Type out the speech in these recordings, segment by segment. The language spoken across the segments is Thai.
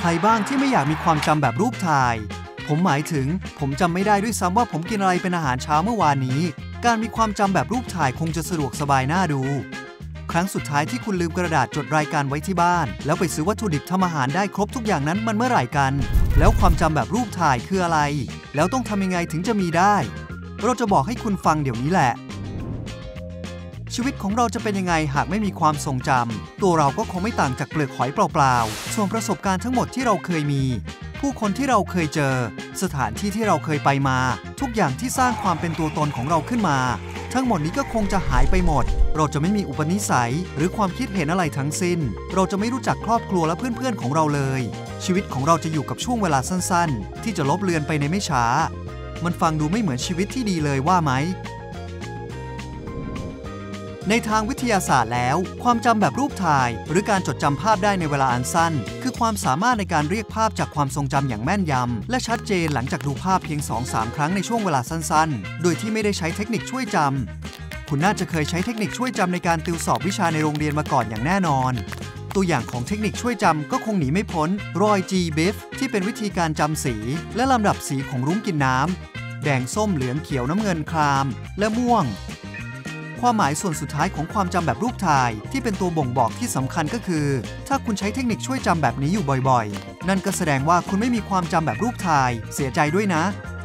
รบ้างที่ไม่อยากมีความจำแบบรูปถ่ายผมหมายถึงผมจำไม่ได้ด้วยซ้ำว่าผมกินอะไรเป็นอาหารเช้าเมื่อวานนี้การมีความจำแบบรูปถ่ายคงจะสะดวกสบายน่าดูครั้งสุดท้ายที่คุณลืมกระดาษจดรายการไว้ที่บ้านแล้วไปซื้อวัตถุดิบทำอาหารได้ครบทุกอย่างนั้นมันเมื่อไหร่กันแล้วความจำแบบรูปถ่ายคืออะไรแล้วต้องทำยังไงถึงจะมีได้เราจะบอกให้คุณฟังเดี๋ยวนี้แหละชีวิตของเราจะเป็นยังไงหากไม่มีความทรงจำตัวเราก็คงไม่ต่างจากเปลือกหอยเปล่าๆส่วนประสบการณ์ทั้งหมดที่เราเคยมีผู้คนที่เราเคยเจอสถานที่ที่เราเคยไปมาทุกอย่างที่สร้างความเป็นตัวตนของเราขึ้นมาทั้งหมดนี้ก็คงจะหายไปหมดเราจะไม่มีอุปนิสัยหรือความคิดเห็นอะไรทั้งสิ้นเราจะไม่รู้จักครอบครัวและเพื่อนๆของเราเลยชีวิตของเราจะอยู่กับช่วงเวลาสั้นๆที่จะลบเลือนไปในไม่ช้ามันฟังดูไม่เหมือนชีวิตที่ดีเลยว่าไหมในทางวิทยาศาสตร์แล้วความจำแบบรูปถ่ายหรือการจดจำภาพได้ในเวลาอันสั้นคือความสามารถในการเรียกภาพจากความทรงจำอย่างแม่นยำและชัดเจนหลังจากดูภาพเพียง 2-3 ครั้งในช่วงเวลาสั้นๆโดยที่ไม่ได้ใช้เทคนิคช่วยจำคุณน่าจะเคยใช้เทคนิคช่วยจำในการติวสอบวิชาในโรงเรียนมาก่อนอย่างแน่นอนตัวอย่างของเทคนิคช่วยจำก็คงหนีไม่พ้นรอย G. Biff ที่เป็นวิธีการจำสีและลำดับสีของรุ้งกินน้ำแดงส้มเหลืองเขียวน้ำเงินครามและม่วงความหมายส่วนสุดท้ายของความจำแบบรูปถ่ายที่เป็นตัวบ่งบอกที่สำคัญก็คือถ้าคุณใช้เทคนิคช่วยจำแบบนี้อยู่บ่อยๆนั่นก็แสดงว่าคุณไม่มีความจำแบบรูปถ่ายเสียใจด้วยนะ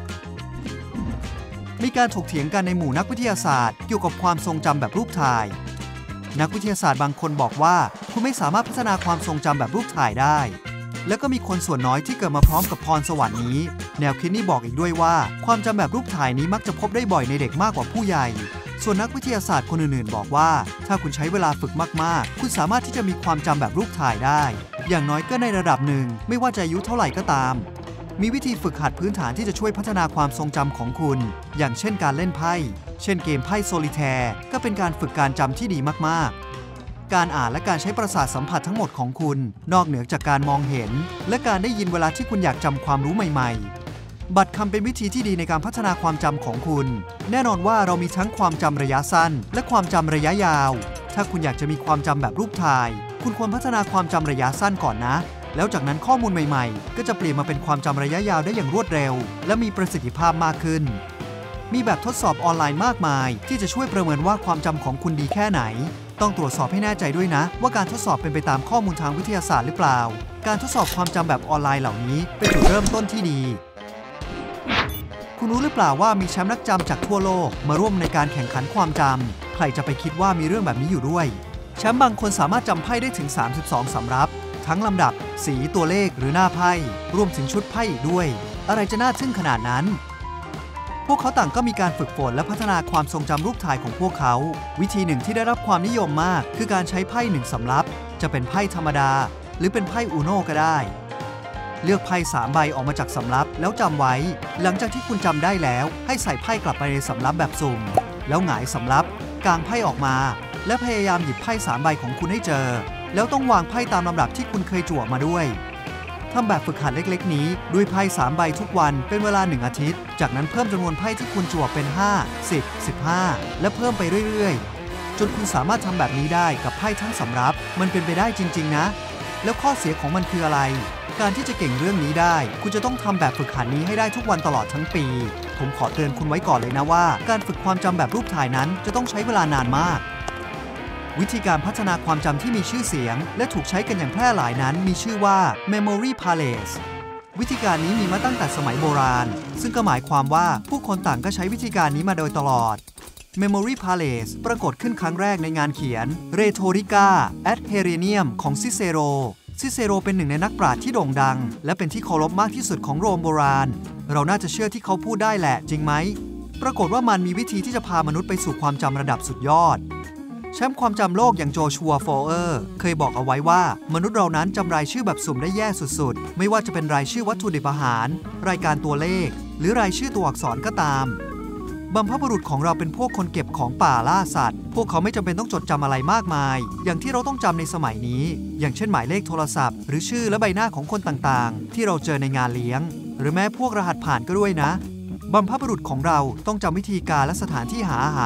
มีการถกเถียงกันในหมู่นักวิทยาศาสตร์เกี่ยวกับความทรงจำแบบรูปถ่ายนักวิทยาศาสตร์บางคนบอกว่าคุณไม่สามารถพัฒนาความทรงจำแบบรูปถ่ายได้แล้วก็มีคนส่วนน้อยที่เกิดมาพร้อมกับพรสวรรค์นี้แนวคิดนี้บอกอีกด้วยว่าความจำแบบรูปถ่ายนี้มักจะพบได้บ่อยในเด็กมากกว่าผู้ใหญ่ส่วนนักวิทยาศาสตร์คนอื่นๆบอกว่าถ้าคุณใช้เวลาฝึกมากๆคุณสามารถที่จะมีความจำแบบรูปถ่ายได้อย่างน้อยก็ในระดับหนึ่งไม่ว่าจะอายุเท่าไหร่ก็ตามมีวิธีฝึกหัดพื้นฐานที่จะช่วยพัฒนาความทรงจำของคุณอย่างเช่นการเล่นไพ่เช่นเกมไพ่โซลิแทร์ก็เป็นการฝึกการจำที่ดีมากๆการอ่านและการใช้ประสาทสัมผัสทั้งหมดของคุณนอกเหนือจากการมองเห็นและการได้ยินเวลาที่คุณอยากจำความรู้ใหม่ๆบัตรคำเป็นวิธีที่ดีในการพัฒนาความจำของคุณแน่นอนว่าเรามีทั้งความจำระยะสั้นและความจำระยะยาวถ้าคุณอยากจะมีความจำแบบรูปถ่ายคุณควรพัฒนาความจำระยะสั้นก่อนนะแล้วจากนั้นข้อมูลใหม่ๆก็จะเปลี่ยนมาเป็นความจำระยะยาวได้อย่างรวดเร็วและมีประสิทธิภาพมากขึ้นมีแบบทดสอบออนไลน์มากมายที่จะช่วยประเมินว่าความจำของคุณดีแค่ไหนต้องตรวจสอบให้แน่ใจด้วยนะว่าการทดสอบเป็นไปตามข้อมูลทางวิทยาศาสตร์หรือเปล่าการทดสอบความจำแบบออนไลน์เหล่านี้เป็นจุดเริ่มต้นที่ดีคุณรู้หรือเปล่าว่ามีแชมป์นักจำจากทั่วโลกมาร่วมในการแข่งขันความจำใครจะไปคิดว่ามีเรื่องแบบนี้อยู่ด้วยแชมป์บางคนสามารถจำไพ่ได้ถึง32สำรับทั้งลำดับสีตัวเลขหรือหน้าไพ่รวมถึงชุดไพ่อีกด้วยอะไรจะน่าทึ่งขนาดนั้นพวกเขาต่างก็มีการฝึกฝนและพัฒนาความทรงจำรูปถ่ายของพวกเขาวิธีหนึ่งที่ได้รับความนิยมมากคือการใช้ไพ่1สำรับจะเป็นไพ่ธรรมดาหรือเป็นไพ่อูโน่ก็ได้เลือกไพ่3ใบออกมาจากสำรับแล้วจำไว้หลังจากที่คุณจำได้แล้วให้ใส่ไพ่กลับไปในสำรับแบบสุ่มแล้วหงายสำรับกางไพ่ออกมาและพยายามหยิบไพ่3ใบของคุณให้เจอแล้วต้องวางไพ่ตามลำดับที่คุณเคยจั่วมาด้วยทำแบบฝึกหัดเล็กๆนี้ด้วยไพ่3ใบทุกวันเป็นเวลา1อาทิตย์จากนั้นเพิ่มจำนวนไพ่ที่คุณจั่วเป็น5 10 15และเพิ่มไปเรื่อยๆจนคุณสามารถทำแบบนี้ได้กับไพ่ทั้งสำรับมันเป็นไปได้จริงๆนะแล้วข้อเสียของมันคืออะไรการที่จะเก่งเรื่องนี้ได้คุณจะต้องทำแบบฝึกหัดนี้ให้ได้ทุกวันตลอดทั้งปีผมขอเตือนคุณไว้ก่อนเลยนะว่าการฝึกความจำแบบรูปถ่ายนั้นจะต้องใช้เวลานานมากวิธีการพัฒนาความจำที่มีชื่อเสียงและถูกใช้กันอย่างแพร่หลายนั้นมีชื่อว่า Memory Palace วิธีการนี้มีมาตั้งแต่สมัยโบราณซึ่งก็หมายความว่าผู้คนต่างก็ใช้วิธีการนี้มาโดยตลอด Memory Palace ปรากฏขึ้นครั้งแรกในงานเขียน Rhetorica ad Herennium ของซิเซโรเป็นหนึ่งในนักปราชญ์ที่โด่งดังและเป็นที่เคารพมากที่สุดของโรมโบราณเราน่าจะเชื่อที่เขาพูดได้แหละจริงไหมปรากฏว่ามันมีวิธีที่จะพามนุษย์ไปสู่ความจำระดับสุดยอดแชมป์ความจำโลกอย่างโจชัว โฟเออร์เคยบอกเอาไว้ว่ามนุษย์เรานั้นจำรายชื่อแบบสุ่มได้แย่สุดๆไม่ว่าจะเป็นรายชื่อวัตถุดิบอาหารรายการตัวเลขหรือรายชื่อตัวอักษรก็ตามบรรพบุรุษของเราเป็นพวกคนเก็บของป่าล่าสัตว์พวกเขาไม่จำเป็นต้องจดจำอะไรมากมายอย่างที่เราต้องจำในสมัยนี้อย่างเช่นหมายเลขโทรศัพท์หรือชื่อและใบหน้าของคนต่างๆที่เราเจอในงานเลี้ยงหรือแม้พวกรหัสผ่านก็ด้วยนะบรรพบุรุษของเราต้องจำวิธีการและสถานที่หาอาหาร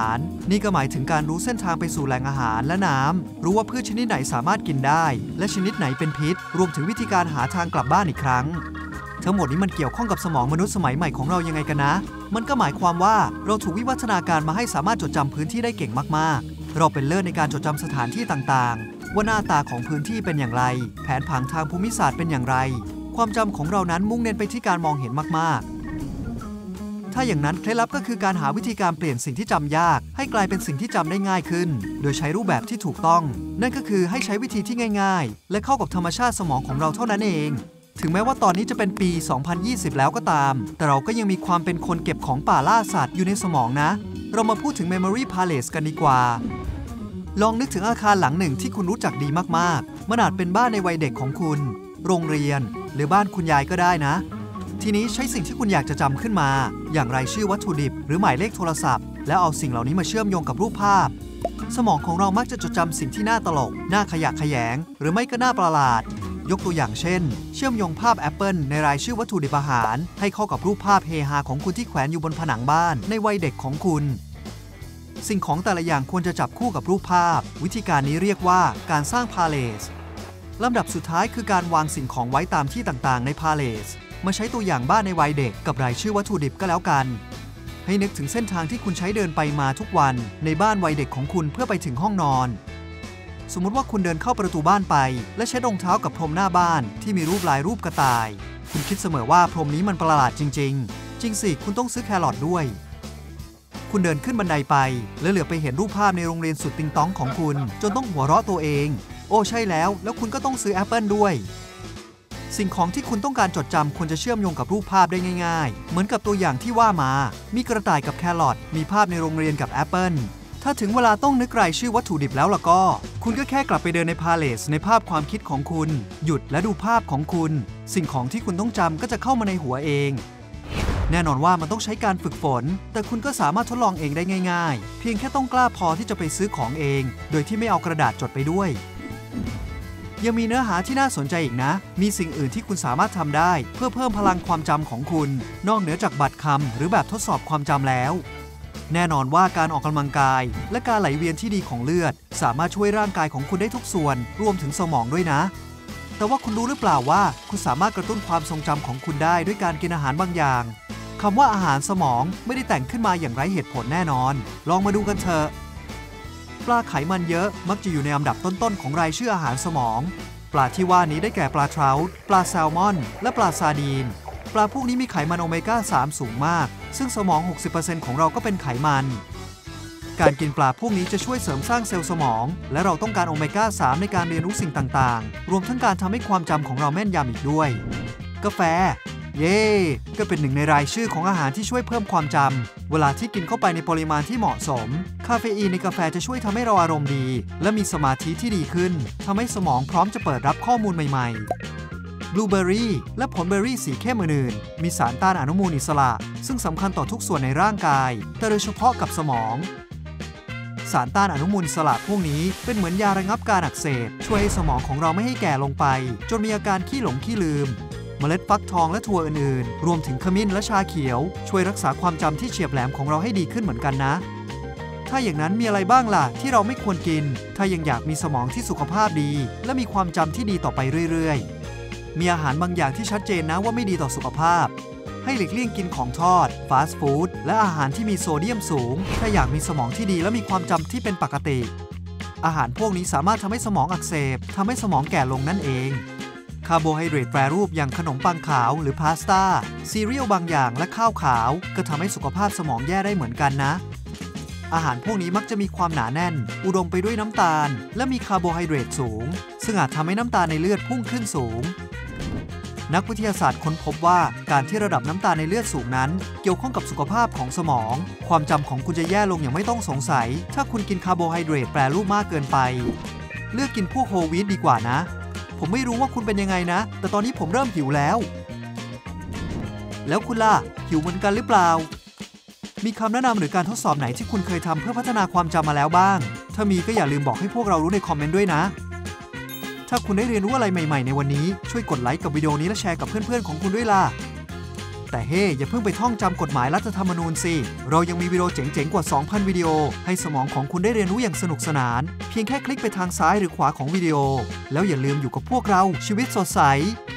นี่ก็หมายถึงการรู้เส้นทางไปสู่แหล่งอาหารและน้ำรู้ว่าพืชชนิดไหนสามารถกินได้และชนิดไหนเป็นพิษรวมถึงวิธีการหาทางกลับบ้านอีกครั้งทั้งหมดนี้มันเกี่ยวข้องกับสมองมนุษย์สมัยใหม่ของเรายังไงกันนะมันก็หมายความว่าเราถูกวิวัฒนาการมาให้สามารถจดจำพื้นที่ได้เก่งมากๆเราเป็นเลิศในการจดจำสถานที่ต่างๆว่าหน้าตาของพื้นที่เป็นอย่างไรแผนผังทางภูมิศาสตร์เป็นอย่างไรความจำของเรานั้นมุ่งเน้นไปที่การมองเห็นมากๆถ้าอย่างนั้นเคล็ดลับก็คือการหาวิธีการเปลี่ยนสิ่งที่จำยากให้กลายเป็นสิ่งที่จำได้ง่ายขึ้นโดยใช้รูปแบบที่ถูกต้องนั่นก็คือให้ใช้วิธีที่ง่ายๆและเข้ากับธรรมชาติสมองของเราเท่านั้นเองถึงแม้ว่าตอนนี้จะเป็นปี 2020 แล้วก็ตามแต่เราก็ยังมีความเป็นคนเก็บของป่าล่าสัตว์อยู่ในสมองนะเรามาพูดถึง Memory Palace กันดีกว่าลองนึกถึงอาคารหลังหนึ่งที่คุณรู้จักดีมากๆมันอาจเป็นบ้านในวัยเด็กของคุณโรงเรียนหรือบ้านคุณยายก็ได้นะทีนี้ใช้สิ่งที่คุณอยากจะจำขึ้นมาอย่างรายชื่อวัตถุดิบหรือหมายเลขโทรศัพท์แล้วเอาสิ่งเหล่านี้มาเชื่อมโยงกับรูปภาพสมองของเรามักจะจดจำสิ่งที่น่าตลกน่าขยะแขยงหรือไม่ก็น่าประหลาดยกตัวอย่างเช่นเชื่อมโยงภาพแอปเปิลในรายชื่อวัตถุดิบอาหารให้เข้ากับรูปภาพเฮฮาของคุณที่แขวนอยู่บนผนังบ้านในวัยเด็กของคุณสิ่งของแต่ละอย่างควรจะจับคู่กับรูปภาพวิธีการนี้เรียกว่าการสร้างพาเลสลำดับสุดท้ายคือการวางสิ่งของไว้ตามที่ต่างๆในพาเลสมาใช้ตัวอย่างบ้านในวัยเด็กกับรายชื่อวัตถุดิบก็แล้วกันให้นึกถึงเส้นทางที่คุณใช้เดินไปมาทุกวันในบ้านวัยเด็กของคุณเพื่อไปถึงห้องนอนสมมุติว่าคุณเดินเข้าประตูบ้านไปและใช้รองเท้ากับพรมหน้าบ้านที่มีรูปลายรูปกระต่ายคุณคิดเสมอว่าพรมนี้มันประหลาดจริงๆจริงสิคุณต้องซื้อแครอทด้วยคุณเดินขึ้นบันไดไปและเหลือไปเห็นรูปภาพในโรงเรียนสุดติงต๊องของคุณจนต้องหัวเราะตัวเองโอ้ใช่แล้วคุณก็ต้องซื้อแอปเปิลด้วยสิ่งของที่คุณต้องการจดจำควรจะเชื่อมโยงกับรูปภาพได้ง่ายๆเหมือนกับตัวอย่างที่ว่ามามีกระต่ายกับแครอทมีภาพในโรงเรียนกับแอปเปิลถ้าถึงเวลาต้องนึกรายชื่อวัตถุดิบแล้วล่ะก็คุณก็แค่กลับไปเดินในพาเลสในภาพความคิดของคุณหยุดและดูภาพของคุณสิ่งของที่คุณต้องจำก็จะเข้ามาในหัวเองแน่นอนว่ามันต้องใช้การฝึกฝนแต่คุณก็สามารถทดลองเองได้ง่ายๆเพียงแค่ต้องกล้าพอที่จะไปซื้อของเองโดยที่ไม่เอากระดาษจดไปด้วยยังมีเนื้อหาที่น่าสนใจอีกนะมีสิ่งอื่นที่คุณสามารถทำได้เพื่อเพิ่มพลังความจำของคุณนอกเหนือจากบัตรคำหรือแบบทดสอบความจำแล้วแน่นอนว่าการออกกำลังกายและการไหลเวียนที่ดีของเลือดสามารถช่วยร่างกายของคุณได้ทุกส่วนรวมถึงสมองด้วยนะแต่ว่าคุณรู้หรือเปล่าว่าคุณสามารถกระตุ้นความทรงจำของคุณได้ด้วยการกินอาหารบางอย่างคำว่าอาหารสมองไม่ได้แต่งขึ้นมาอย่างไร้เหตุผลแน่นอนลองมาดูกันเถอะปลาไขมันเยอะมักจะอยู่ในอันดับต้นๆของรายชื่ออาหารสมองปลาที่ว่านี้ได้แก่ปลาเทราท์ปลาแซลมอนและปลาซาร์ดีนปลาพวกนี้มีไขมันโอเมก้า 3 สูงมากซึ่งสมอง 60% ของเราก็เป็นไขมันการกินปลาพวกนี้จะช่วยเสริมสร้างเซลล์สมองและเราต้องการโอเมก้า 3 ในการเรียนรู้สิ่งต่างๆรวมทั้งการทำให้ความจำของเราแม่นยำอีกด้วยกาแฟเย่ก็เป็นหนึ่งในรายชื่อของอาหารที่ช่วยเพิ่มความจำเวลาที่กินเข้าไปในปริมาณที่เหมาะสมคาเฟอีนในกาแฟจะช่วยทำให้เราอารมณ์ดีและมีสมาธิที่ดีขึ้นทำให้สมองพร้อมจะเปิดรับข้อมูลใหม่ๆบลูเบอร์รี่และผลเบอร์รี่สีเข้มอื่นๆมีสารต้านอนุมูลอิสระซึ่งสำคัญต่อทุกส่วนในร่างกายแต่โดยเฉพาะกับสมองสารต้านอนุมูลอิสระพวกนี้เป็นเหมือนยาระงับการอักเสบช่วยให้สมองของเราไม่ให้แก่ลงไปจนมีอาการขี้หลงขี้ลืมเมล็ดฟักทองและถั่วอื่นๆรวมถึงขมิ้นและชาเขียวช่วยรักษาความจำที่เฉียบแหลมของเราให้ดีขึ้นเหมือนกันนะถ้าอย่างนั้นมีอะไรบ้างล่ะที่เราไม่ควรกินถ้ายังอยากมีสมองที่สุขภาพดีและมีความจำที่ดีต่อไปเรื่อยๆมีอาหารบางอย่างที่ชัดเจนนะว่าไม่ดีต่อสุขภาพให้หลีกเลี่ยงกินของทอดฟาสต์ฟู้ดและอาหารที่มีโซเดียมสูงถ้าอยากมีสมองที่ดีและมีความจำที่เป็นปกติอาหารพวกนี้สามารถทำให้สมองอักเสบทำให้สมองแก่ลงนั่นเองคาร์โบไฮเดรตแปรรูปอย่างขนมปังขาวหรือพาสต้าซีเรียลบางอย่างและข้าวขาวก็ทำให้สุขภาพสมองแย่ได้เหมือนกันนะอาหารพวกนี้มักจะมีความหนาแน่นอุดมไปด้วยน้ำตาลและมีคาร์โบไฮเดรตสูงซึ่งอาจทำให้น้ำตาลในเลือดพุ่งขึ้นสูงนักวิทยาศาสตร์ค้นพบว่าการที่ระดับน้ำตาลในเลือดสูงนั้นเกี่ยวข้องกับสุขภาพของสมองความจำของคุณจะแย่ลงอย่างไม่ต้องสงสัยถ้าคุณกินคาร์โบไฮเดรตแปรรูปมากเกินไปเลือกกินพวกโฮลวีทดีกว่านะผมไม่รู้ว่าคุณเป็นยังไงนะแต่ตอนนี้ผมเริ่มหิวแล้วคุณล่ะหิวเหมือนกันหรือเปล่ามีคำแนะนำหรือการทดสอบไหนที่คุณเคยทำเพื่อพัฒนาความจำมาแล้วบ้างถ้ามีก็อย่าลืมบอกให้พวกเรารู้ในคอมเมนต์ด้วยนะถ้าคุณได้เรียนรู้อะไรใหม่ๆในวันนี้ช่วยกดไลค์กับวิดีโอนี้และแชร์กับเพื่อนๆของคุณด้วยล่ะแต่เฮ้อย่าเพิ่งไปท่องจำกฎหมายรัฐธรรมนูญสิเรายังมีวิดีโอเจ๋งๆกว่า 2,000 วิดีโอให้สมองของคุณได้เรียนรู้อย่างสนุกสนานเพียงแค่คลิกไปทางซ้ายหรือขวาของวิดีโอแล้วอย่าลืมอยู่กับพวกเราชีวิตสดใส